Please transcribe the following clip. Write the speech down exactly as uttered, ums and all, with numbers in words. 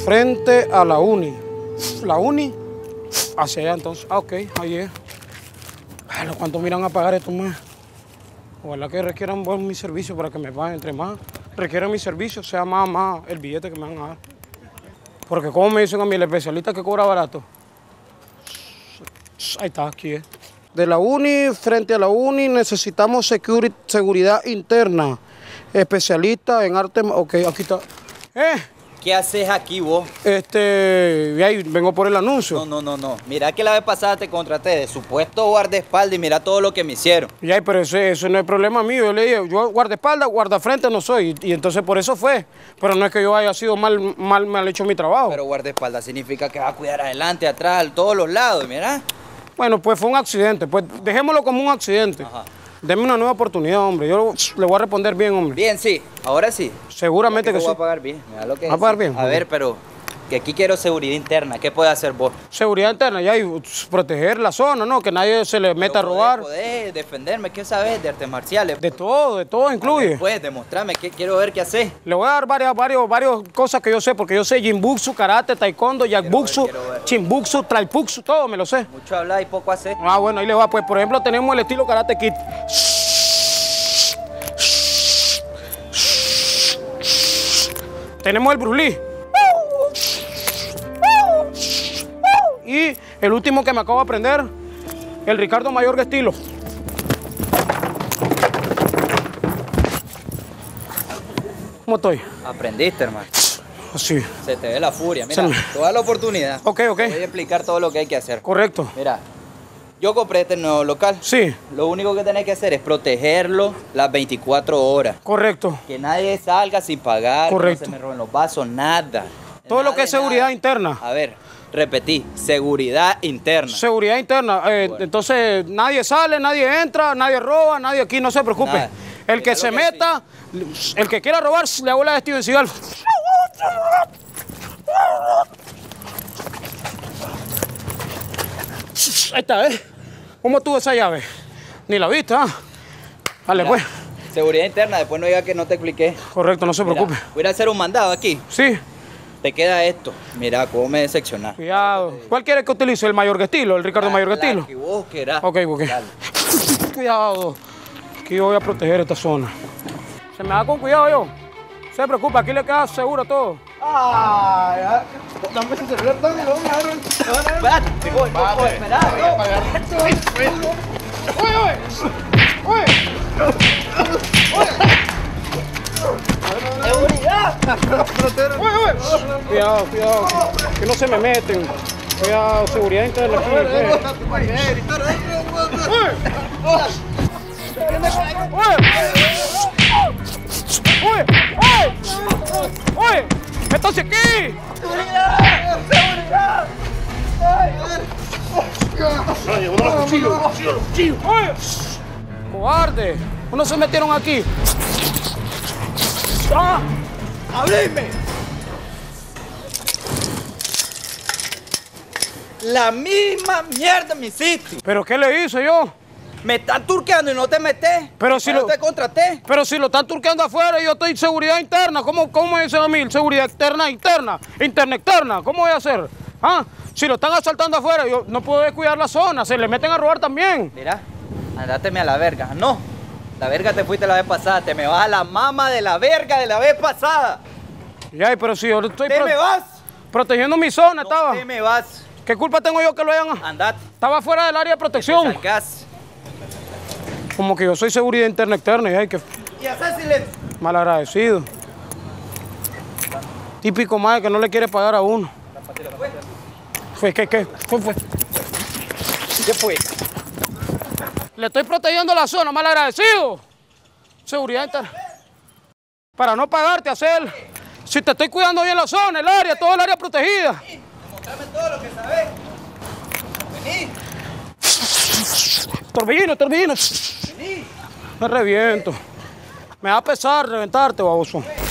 frente a la uni. La uni, hacia allá entonces. Ah, ok, ahí es. Bueno, ¿cuánto miran a pagar esto más? Ojalá que requieran buen mi servicio para que me paguen. Entre más requieran mi servicio, sea más, más el billete que me van a dar. Porque como me dicen a mí, el especialista que cobra barato. Ahí está, aquí es. De la uni, frente a la uni, necesitamos security, seguridad interna. Especialista en arte. Ok, aquí está. ¿Eh? ¿Qué haces aquí vos? Este, ahí vengo por el anuncio. No, no, no, no. Mira que la vez pasada te contraté de supuesto guardaespaldas y mira todo lo que me hicieron. Y ahí, pero ese, eso no es problema mío. Yo le dije, yo guardaespaldas, guardafrente no soy. Y, y entonces por eso fue. Pero no es que yo haya sido mal, mal, mal hecho mi trabajo. Pero guardaespaldas significa que va a cuidar adelante, atrás, todos los lados, mira. Bueno, pues fue un accidente. Pues dejémoslo como un accidente. Ajá. Deme una nueva oportunidad, hombre. Yo le voy a responder bien, hombre. Bien, sí. Ahora sí. Seguramente que, que sí. voy a pagar bien. Mira lo que ¿Va a pagar bien? A ver, pero que aquí quiero seguridad interna. ¿Qué puede hacer vos? Seguridad interna, ya, y proteger la zona, ¿no? Que nadie se le meta a robar. Poder defenderme. ¿Qué sabes de artes marciales? De todo, de todo incluye. Puedes demostrarme. ¿Qué, quiero ver qué haces. Le voy a dar varias, varias, varias cosas que yo sé, porque yo sé jimbutsu, karate, taekwondo, yakbutsu, chimbutsu, traiputsu, todo me lo sé. Mucho hablar y poco hacer. Ah, bueno, ahí le va. Pues, por ejemplo, tenemos el estilo Karate Kid. Tenemos el Bruce Lee. Y el último que me acabo de aprender, el Ricardo Mayorga estilo. ¿Cómo estoy? Aprendiste, hermano. Así. Se te ve la furia. Mira, me... toda la oportunidad. Ok, ok. Te voy a explicar todo lo que hay que hacer. Correcto. Mira, yo compré este nuevo local. Sí. Lo único que tenés que hacer es protegerlo las veinticuatro horas. Correcto. Que nadie salga sin pagar. Correcto. Que no se me roben los vasos, nada. Todo nada lo que es nada. seguridad interna. A ver, repetí, seguridad interna. Seguridad interna. Eh, bueno. Entonces, nadie sale, nadie entra, nadie roba, nadie aquí, no se preocupe. Nada. El que Mira se que meta, sí. El que quiera robar, le hago la de Steven Seagal. Ahí está, ¿eh? ¿Cómo tuvo esa llave? Ni la viste, ¿ah? Dale, Mira, pues. Seguridad interna, después no diga que no te expliqué. Correcto, no se Mira, preocupe. Voy a hacer un mandado aquí. Sí. Te queda esto. Mira, cómo me decepcionas. Cuidado. ¿Cuál quieres que utilice? ¿El Mayorga estilo? ¿El Ricardo la, Mayorga la estilo? que vos querás. Ok, ok. Cuidado. Aquí yo voy a proteger esta zona. Se me da con cuidado yo. No se preocupe, aquí le queda seguro todo. Ah, ya. Dame ese celular, dame, lo voy a agarrar. Espérate, te voy, voy, voy, espera. Oye, oye. Oye. ¡Seguridad! Oye, oye. Cuidado, cuidado. Que no se me meten. Cuidado, seguridad interna. Aquí, ¡Oye! ¡Oye! ¡Oye! ¡Entonces aquí! ¡Seguridad! ¡Seguridad! ¡Oye! ¡Cobarde! ¿No se metieron aquí? ¡Ah! ¡Abrime! La misma mierda me hiciste. ¿Pero qué le hice yo? Me están turqueando y no te metes. Pero si no lo... te contraté. Pero si lo están turqueando afuera y yo estoy en seguridad interna, ¿cómo, cómo me dicen a mí? Seguridad externa, interna, interna, externa. ¿Cómo voy a hacer? ¿Ah? Si lo están asaltando afuera, yo no puedo descuidar la zona, se le meten a robar también. Mira, andáteme a la verga. No, la verga te fuiste la vez pasada. Te me vas a la mama de la verga de la vez pasada. Ya, pero si yo estoy... Te pro... me vas. Protegiendo mi zona, No estaba. te me vas. ¿Qué culpa tengo yo que lo hayan...? Andate. Estaba fuera del área de protección. Salgas. Como que yo soy seguridad interna externa y hay que... Y hacer silencio. Malagradecido. Típico más que no le quiere pagar a uno. Fue, ¿qué, qué? Fue, fue. ¿Qué fue? Le estoy protegiendo la zona, malagradecido. Seguridad interna. Para no pagarte, hacer. Si te estoy cuidando bien la zona, el área, todo el área protegida. Demostrame todo lo que sabes. Vení. Torbellino, torbellino. Vení. Me reviento. Me va a pesar reventarte, baboso.